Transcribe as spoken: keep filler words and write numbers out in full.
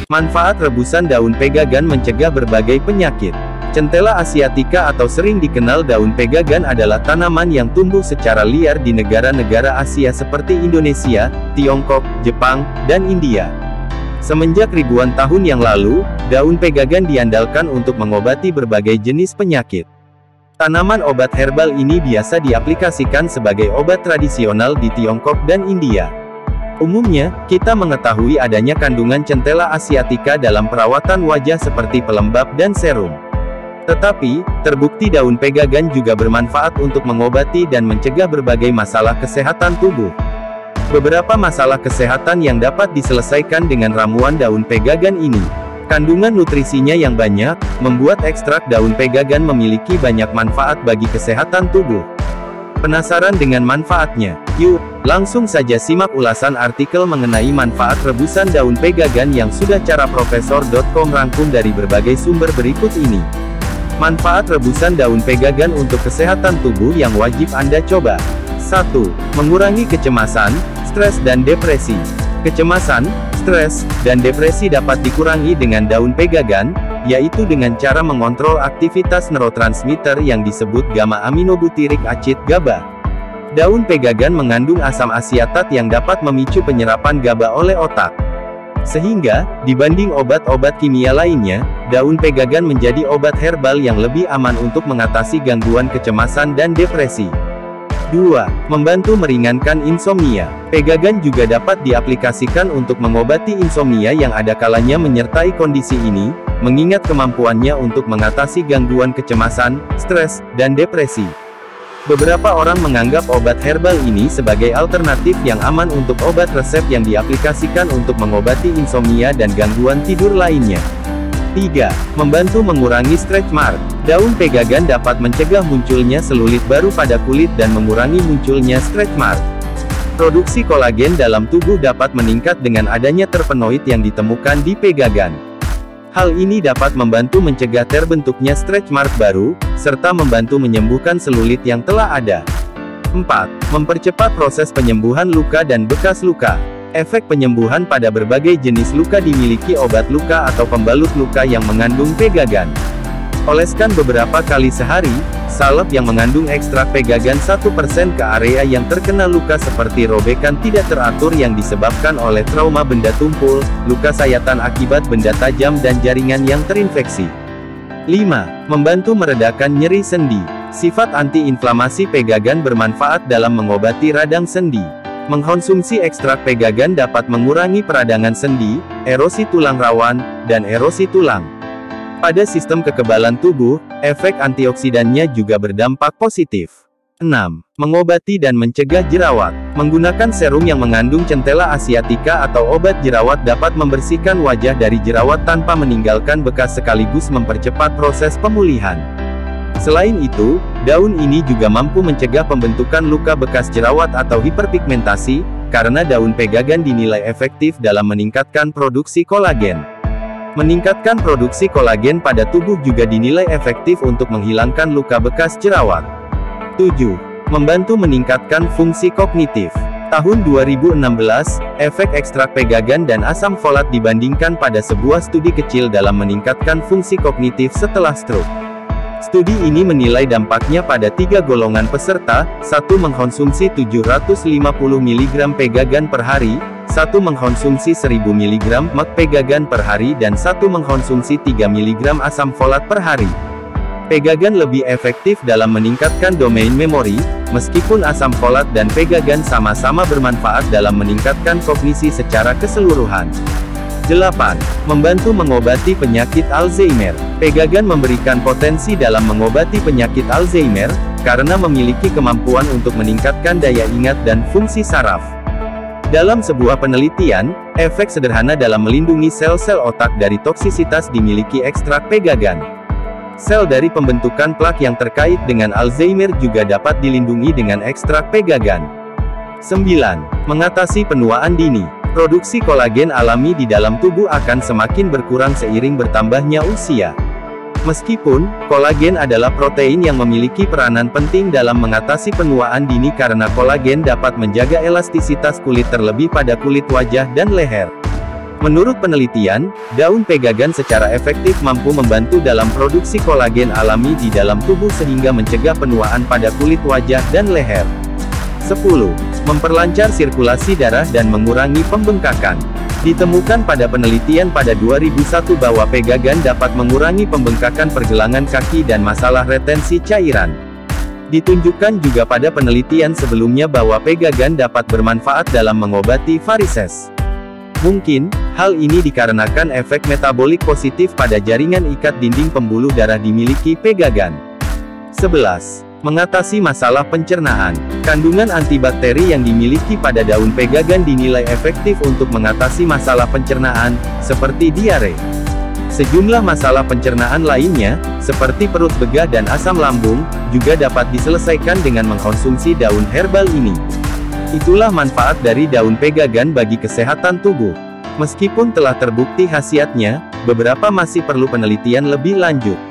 Manfaat rebusan daun pegagan mencegah berbagai penyakit. Centella asiatica atau sering dikenal daun pegagan adalah tanaman yang tumbuh secara liar di negara-negara Asia seperti Indonesia, Tiongkok, Jepang, dan India. Semenjak ribuan tahun yang lalu, daun pegagan diandalkan untuk mengobati berbagai jenis penyakit. Tanaman obat herbal ini biasa diaplikasikan sebagai obat tradisional di Tiongkok dan India. Umumnya, kita mengetahui adanya kandungan Centella asiatica dalam perawatan wajah seperti pelembab dan serum. Tetapi, terbukti daun pegagan juga bermanfaat untuk mengobati dan mencegah berbagai masalah kesehatan tubuh. Beberapa masalah kesehatan yang dapat diselesaikan dengan ramuan daun pegagan ini. Kandungan nutrisinya yang banyak, membuat ekstrak daun pegagan memiliki banyak manfaat bagi kesehatan tubuh. Penasaran dengan manfaatnya? Yuk, langsung saja simak ulasan artikel mengenai manfaat rebusan daun pegagan yang sudah cara profesor titik com rangkum dari berbagai sumber berikut ini. Manfaat rebusan daun pegagan untuk kesehatan tubuh yang wajib Anda coba. satu. Mengurangi kecemasan, stres dan depresi. Kecemasan, stres, dan depresi dapat dikurangi dengan daun pegagan, yaitu dengan cara mengontrol aktivitas neurotransmitter yang disebut gamma-aminobutyric acid GABA. Daun pegagan mengandung asam asiatat yang dapat memicu penyerapan GABA oleh otak. Sehingga, dibanding obat-obat kimia lainnya, daun pegagan menjadi obat herbal yang lebih aman untuk mengatasi gangguan kecemasan dan depresi. dua. Membantu meringankan insomnia. Pegagan juga dapat diaplikasikan untuk mengobati insomnia yang ada kalanya menyertai kondisi ini, mengingat kemampuannya untuk mengatasi gangguan kecemasan, stres, dan depresi. Beberapa orang menganggap obat herbal ini sebagai alternatif yang aman untuk obat resep yang diaplikasikan untuk mengobati insomnia dan gangguan tidur lainnya. tiga. Membantu mengurangi stretch mark. Daun pegagan dapat mencegah munculnya selulit baru pada kulit dan mengurangi munculnya stretch mark. Produksi kolagen dalam tubuh dapat meningkat dengan adanya terpenoid yang ditemukan di pegagan. Hal ini dapat membantu mencegah terbentuknya stretch mark baru, serta membantu menyembuhkan selulit yang telah ada. empat. Mempercepat proses penyembuhan luka dan bekas luka. Efek penyembuhan pada berbagai jenis luka dimiliki obat luka atau pembalut luka yang mengandung pegagan. Oleskan beberapa kali sehari, salep yang mengandung ekstrak pegagan satu persen ke area yang terkena luka seperti robekan tidak teratur yang disebabkan oleh trauma benda tumpul, luka sayatan akibat benda tajam dan jaringan yang terinfeksi. lima. Membantu meredakan nyeri sendi. Sifat antiinflamasi pegagan bermanfaat dalam mengobati radang sendi. Mengkonsumsi ekstrak pegagan dapat mengurangi peradangan sendi, erosi tulang rawan, dan erosi tulang. Pada sistem kekebalan tubuh, efek antioksidannya juga berdampak positif. enam. Mengobati dan mencegah jerawat. Menggunakan serum yang mengandung Centella asiatica atau obat jerawat dapat membersihkan wajah dari jerawat tanpa meninggalkan bekas sekaligus mempercepat proses pemulihan. Selain itu, daun ini juga mampu mencegah pembentukan luka bekas jerawat atau hiperpigmentasi, karena daun pegagan dinilai efektif dalam meningkatkan produksi kolagen. Meningkatkan produksi kolagen pada tubuh juga dinilai efektif untuk menghilangkan luka bekas jerawat. tujuh. Membantu meningkatkan fungsi kognitif. Tahun dua ribu enam belas, efek ekstrak pegagan dan asam folat dibandingkan pada sebuah studi kecil dalam meningkatkan fungsi kognitif setelah stroke. Studi ini menilai dampaknya pada tiga golongan peserta, satu mengkonsumsi tujuh ratus lima puluh miligram pegagan per hari, satu mengkonsumsi seribu miligram pegagan per hari dan satu mengkonsumsi tiga miligram asam folat per hari. Pegagan lebih efektif dalam meningkatkan domain memori, meskipun asam folat dan pegagan sama-sama bermanfaat dalam meningkatkan kognisi secara keseluruhan. delapan. Membantu mengobati penyakit Alzheimer. Pegagan memberikan potensi dalam mengobati penyakit Alzheimer, karena memiliki kemampuan untuk meningkatkan daya ingat dan fungsi saraf. Dalam sebuah penelitian, efek sederhana dalam melindungi sel-sel otak dari toksisitas dimiliki ekstrak pegagan. Sel dari pembentukan plak yang terkait dengan Alzheimer juga dapat dilindungi dengan ekstrak pegagan. sembilan. Mengatasi penuaan dini. Produksi kolagen alami di dalam tubuh akan semakin berkurang seiring bertambahnya usia. Meskipun, kolagen adalah protein yang memiliki peranan penting dalam mengatasi penuaan dini karena kolagen dapat menjaga elastisitas kulit terlebih pada kulit wajah dan leher. Menurut penelitian, daun pegagan secara efektif mampu membantu dalam produksi kolagen alami di dalam tubuh sehingga mencegah penuaan pada kulit wajah dan leher. sepuluh. Memperlancar sirkulasi darah dan mengurangi pembengkakan. Ditemukan pada penelitian pada dua ribu satu bahwa pegagan dapat mengurangi pembengkakan pergelangan kaki dan masalah retensi cairan. Ditunjukkan juga pada penelitian sebelumnya bahwa pegagan dapat bermanfaat dalam mengobati varises. Mungkin, hal ini dikarenakan efek metabolik positif pada jaringan ikat dinding pembuluh darah dimiliki pegagan. sebelas. Mengatasi masalah pencernaan. Kandungan antibakteri yang dimiliki pada daun pegagan dinilai efektif untuk mengatasi masalah pencernaan, seperti diare. Sejumlah masalah pencernaan lainnya, seperti perut begah dan asam lambung, juga dapat diselesaikan dengan mengkonsumsi daun herbal ini. Itulah manfaat dari daun pegagan bagi kesehatan tubuh. Meskipun telah terbukti khasiatnya, beberapa masih perlu penelitian lebih lanjut.